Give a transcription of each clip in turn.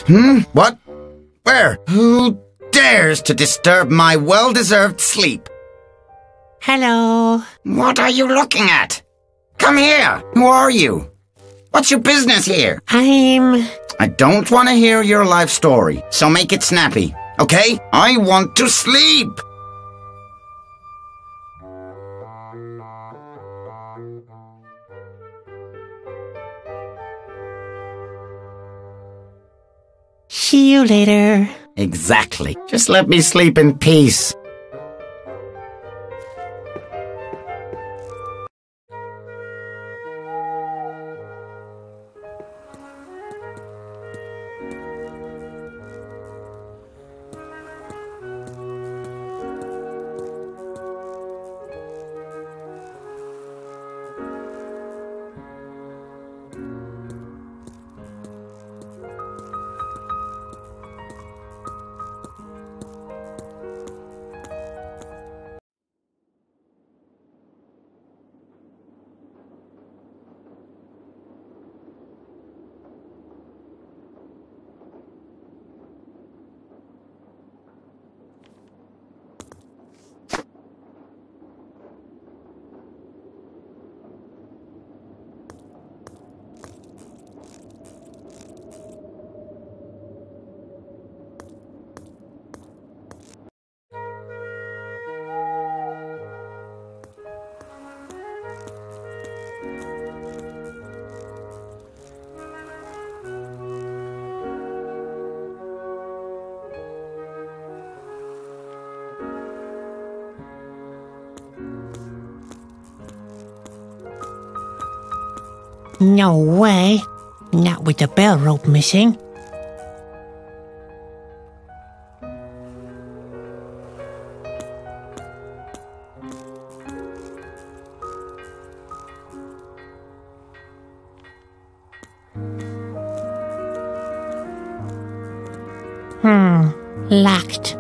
What? Where? Who dares to disturb my well-deserved sleep? Hello. What are you looking at? Come here. Who are you? What's your business here? I don't want to hear your life story, so make it snappy, okay? I want to sleep! See you later. Exactly. Just let me sleep in peace. No way. Not with the bell rope missing. Locked.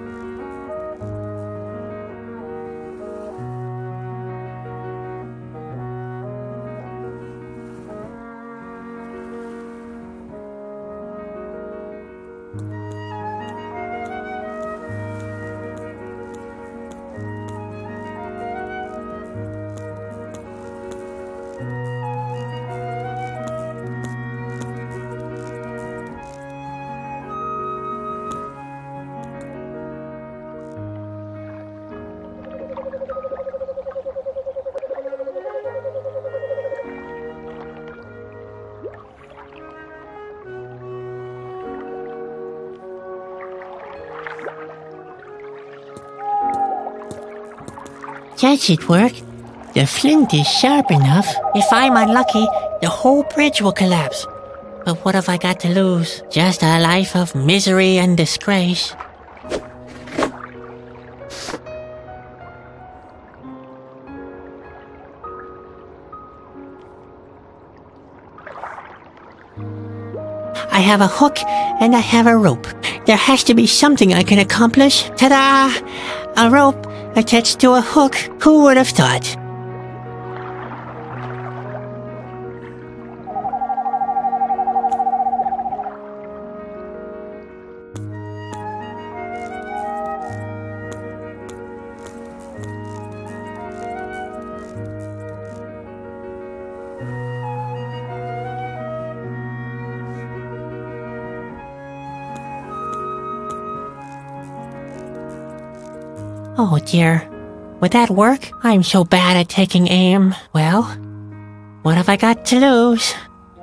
That should work. The flint is sharp enough. If I'm unlucky, the whole bridge will collapse. But what have I got to lose? Just a life of misery and disgrace. I have a hook and I have a rope. There has to be something I can accomplish. Ta-da! A rope attached to a hook. Who would have thought? Oh dear. Would that work? I'm so bad at taking aim. Well, what have I got to lose?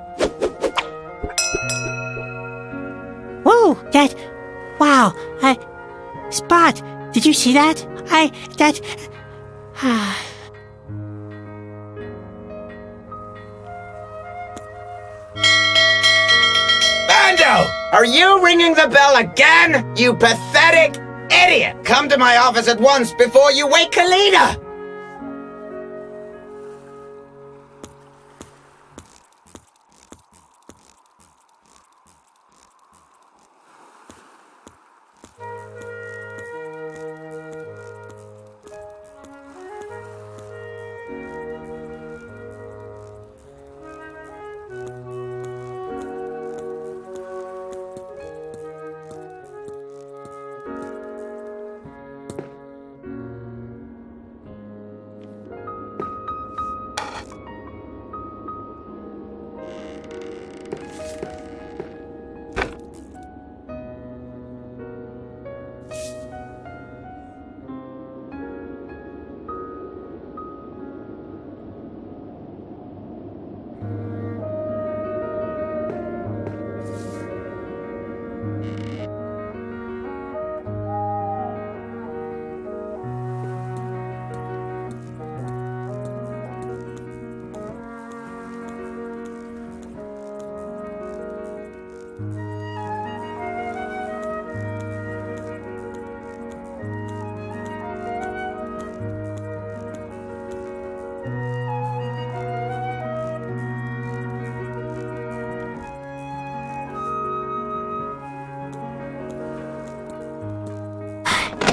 Whoa! Wow! Spot! Did you see that? Bando! Are you ringing the bell again? You pathetic idiot! Come to my office at once before you wake Kalina!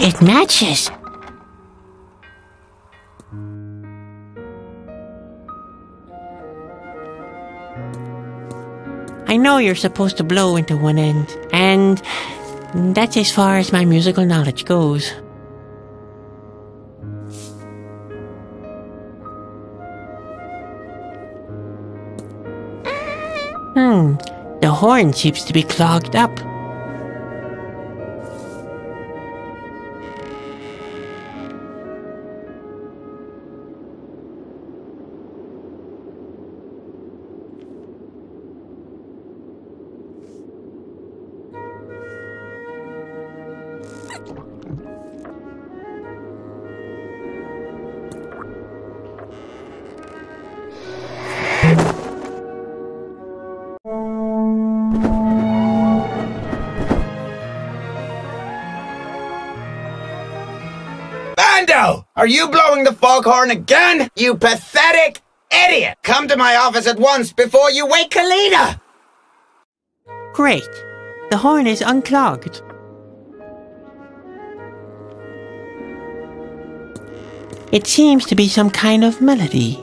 It matches. I know you're supposed to blow into one end, and that's as far as my musical knowledge goes. The horn seems to be clogged up. Bando! Are you blowing the foghorn again? You pathetic idiot! Come to my office at once before you wake Kalina! Great. The horn is unclogged. It seems to be some kind of melody.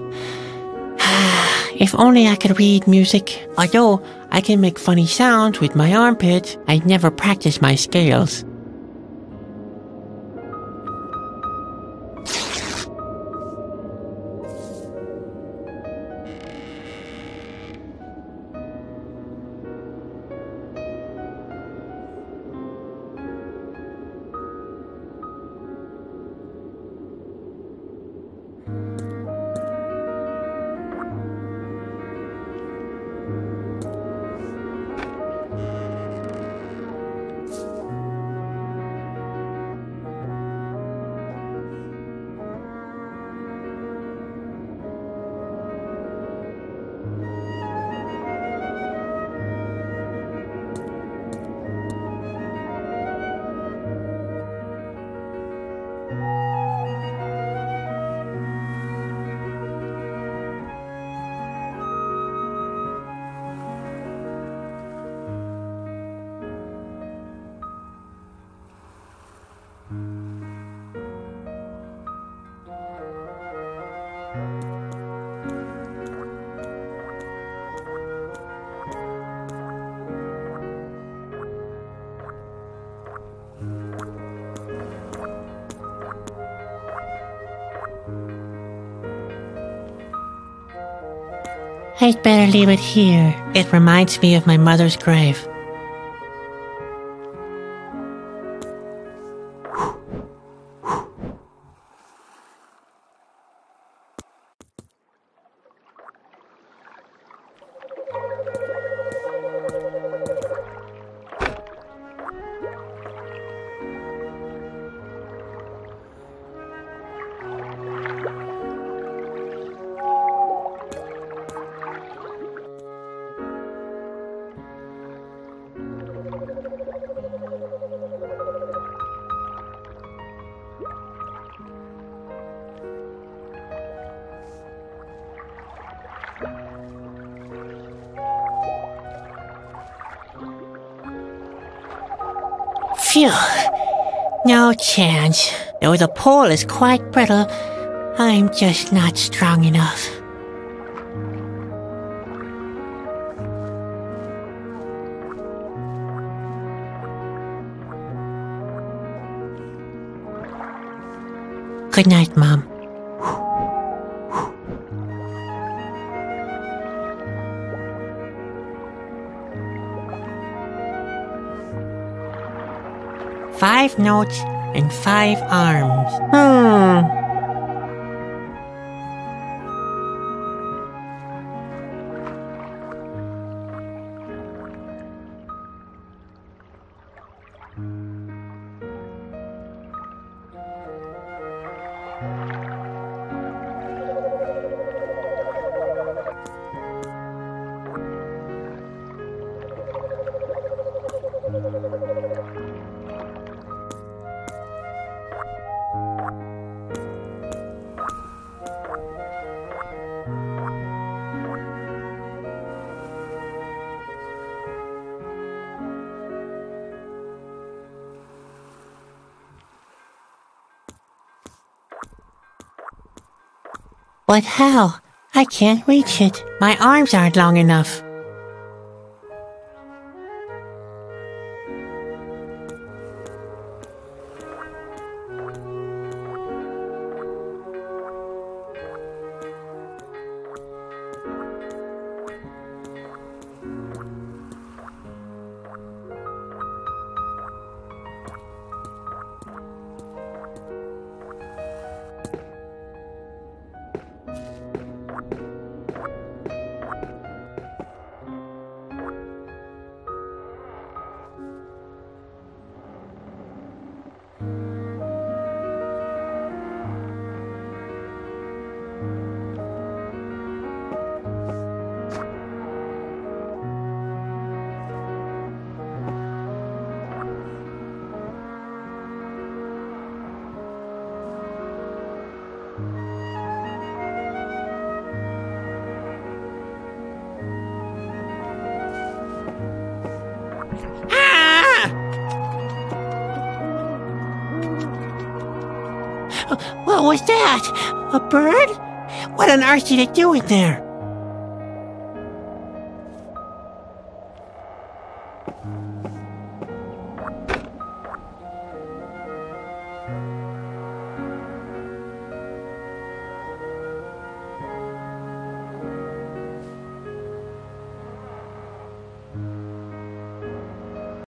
If only I could read music. Although I can make funny sounds with my armpit, I never practice my scales. I'd better leave it here. It reminds me of my mother's grave. Phew, no chance. Though the pole is quite brittle, I'm just not strong enough. Good night, Mom. Five notes and 5 arms. But how? I can't reach it. My arms aren't long enough. What was that? A bird? What on earth did it do in there?